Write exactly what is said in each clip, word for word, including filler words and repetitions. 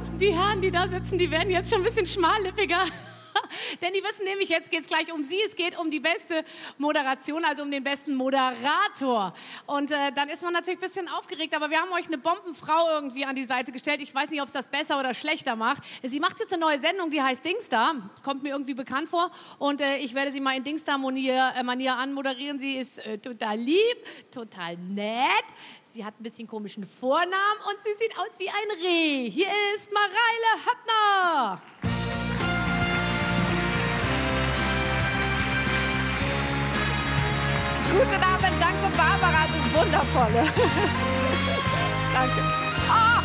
die Herren, die da sitzen, die werden jetzt schon ein bisschen schmallippiger. Denn die wissen nämlich, jetzt geht es gleich um sie. Es geht um die beste Moderation, also um den besten Moderator. Und äh, dann ist man natürlich ein bisschen aufgeregt, aber wir haben euch eine Bombenfrau irgendwie an die Seite gestellt. Ich weiß nicht, ob es das besser oder schlechter macht. Sie macht jetzt eine neue Sendung, die heißt Dingsda. Kommt mir irgendwie bekannt vor. Und äh, ich werde sie mal in Dingsda-Manier äh, Manier anmoderieren. Sie ist äh, total lieb, total nett. Sie hat ein bisschen komischen Vornamen und sie sieht aus wie ein Reh. Hier ist Mareile Höppner. Guten Abend, danke Barbara, du Wundervolle. Danke. Oh,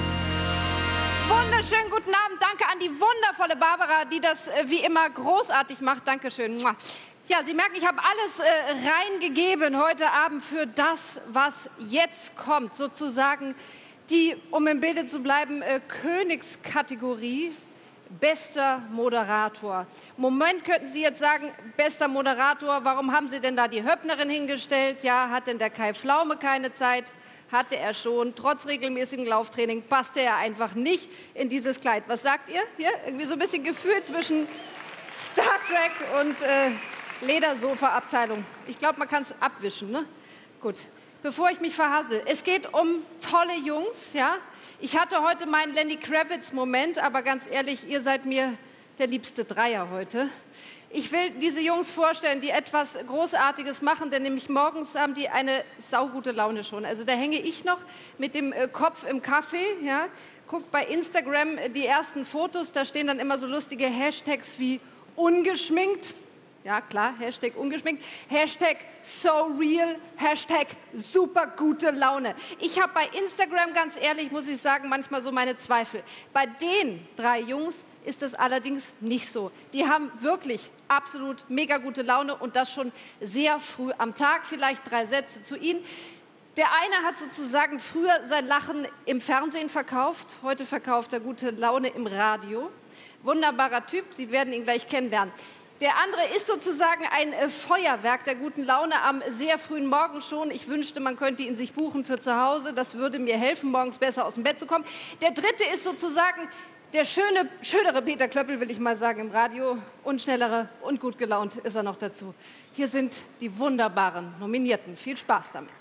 wunderschönen guten Abend, danke an die wundervolle Barbara, die das äh, wie immer großartig macht. Dankeschön. Ja, Sie merken, ich habe alles äh, reingegeben heute Abend für das, was jetzt kommt. Sozusagen die, um im Bilde zu bleiben, äh, Königskategorie. Bester Moderator. Moment könnten Sie jetzt sagen, bester Moderator, warum haben Sie denn da die Höppnerin hingestellt? Ja, hat denn der Kai Pflaume keine Zeit? Hatte er schon. Trotz regelmäßigem Lauftraining passte er einfach nicht in dieses Kleid. Was sagt ihr? Hier, irgendwie so ein bisschen Gefühl zwischen Star Trek und äh, Ledersofa-Abteilung. Ich glaube, man kann es abwischen, ne? Gut. Bevor ich mich verhassel, es geht um tolle Jungs, ja? Ich hatte heute meinen Lenny Kravitz-Moment, aber ganz ehrlich, ihr seid mir der liebste Dreier heute. Ich will diese Jungs vorstellen, die etwas Großartiges machen, denn nämlich morgens haben die eine saugute Laune schon. Also da hänge ich noch mit dem Kopf im Kaffee, ja, guck bei Instagram die ersten Fotos, da stehen dann immer so lustige Hashtags wie ungeschminkt. Ja, klar, Hashtag ungeschminkt, Hashtag so real, Hashtag super gute Laune. Ich habe bei Instagram, ganz ehrlich, muss ich sagen, manchmal so meine Zweifel. Bei den drei Jungs ist es allerdings nicht so. Die haben wirklich absolut mega gute Laune und das schon sehr früh am Tag. Vielleicht drei Sätze zu ihnen. Der eine hat sozusagen früher sein Lachen im Fernsehen verkauft. Heute verkauft er gute Laune im Radio. Wunderbarer Typ, Sie werden ihn gleich kennenlernen. Der andere ist sozusagen ein äh, Feuerwerk der guten Laune am sehr frühen Morgen schon. Ich wünschte, man könnte ihn sich buchen für zu Hause. Das würde mir helfen, morgens besser aus dem Bett zu kommen. Der dritte ist sozusagen der schöne, schönere Peter Klöppel, will ich mal sagen, im Radio. Und schnellere und gut gelaunt ist er noch dazu. Hier sind die wunderbaren Nominierten. Viel Spaß damit.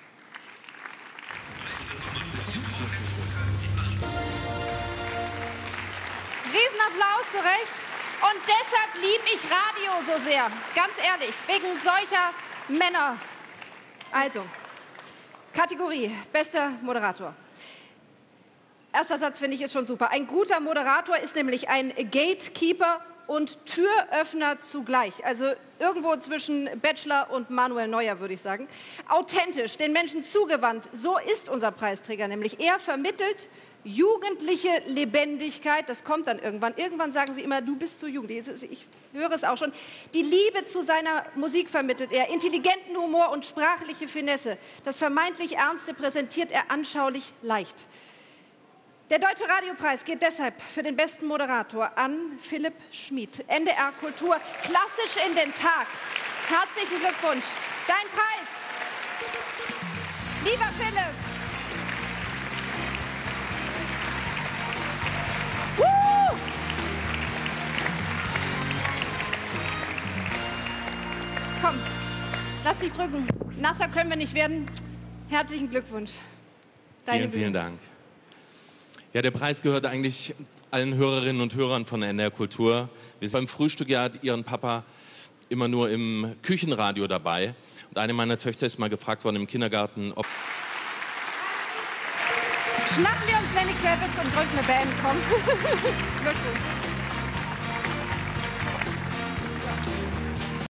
Riesenapplaus, zu Recht. Und deshalb liebe ich Radio so sehr. Ganz ehrlich, wegen solcher Männer. Also, Kategorie, bester Moderator. Erster Satz finde ich ist schon super. Ein guter Moderator ist nämlich ein Gatekeeper und Türöffner zugleich. Also irgendwo zwischen Bachelor und Manuel Neuer, würde ich sagen. Authentisch, den Menschen zugewandt. So ist unser Preisträger nämlich. Er vermittelt jugendliche Lebendigkeit, das kommt dann irgendwann. Irgendwann sagen sie immer, du bist so jugendlich. Ich höre es auch schon. Die Liebe zu seiner Musik vermittelt er. Intelligenten Humor und sprachliche Finesse. Das vermeintlich Ernste präsentiert er anschaulich leicht. Der Deutsche Radiopreis geht deshalb für den besten Moderator an Philipp Schmid. N D R Kultur, klassisch in den Tag. Herzlichen Glückwunsch. Dein Preis. Lieber Philipp. Woo! Komm, lass dich drücken. Nasser können wir nicht werden. Herzlichen Glückwunsch. Deine vielen, Bühne. vielen Dank. Ja, der Preis gehört eigentlich allen Hörerinnen und Hörern von N D R Kultur. Wir sind beim Frühstück ja ihren Papa immer nur im Küchenradio dabei. Und eine meiner Töchter ist mal gefragt worden im Kindergarten, ob... Schnappen wir uns Lenny Kravitz und drücken eine Band, komm. Glückwunsch.